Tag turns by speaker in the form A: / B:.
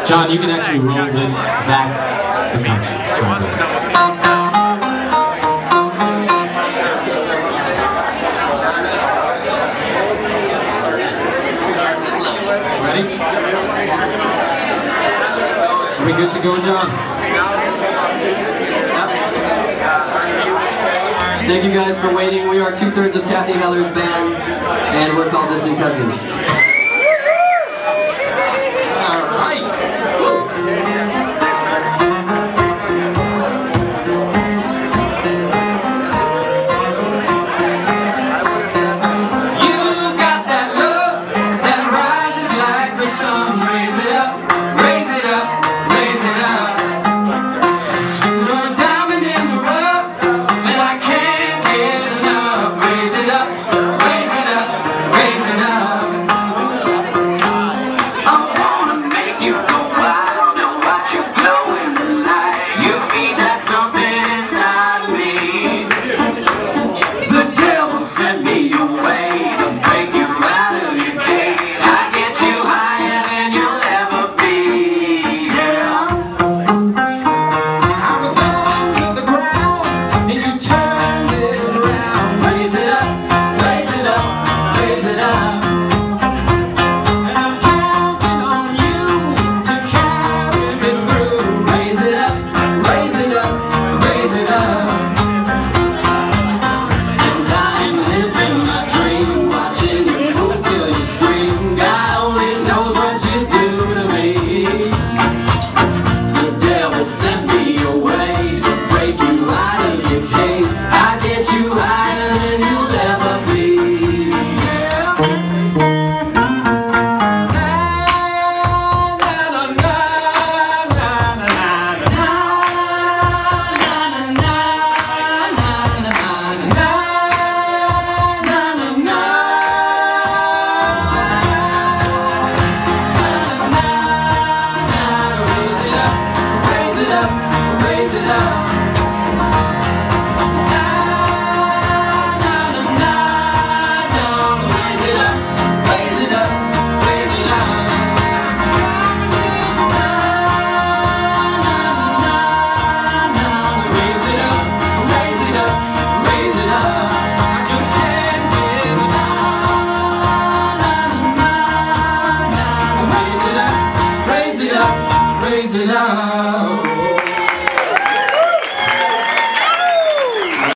A: John, you can actually roll this back a touch. Ready? Are we good to go, John?
B: Thank you guys for waiting. We are 2/3 of Kathy Heller's band, and we're called Distant Cousins.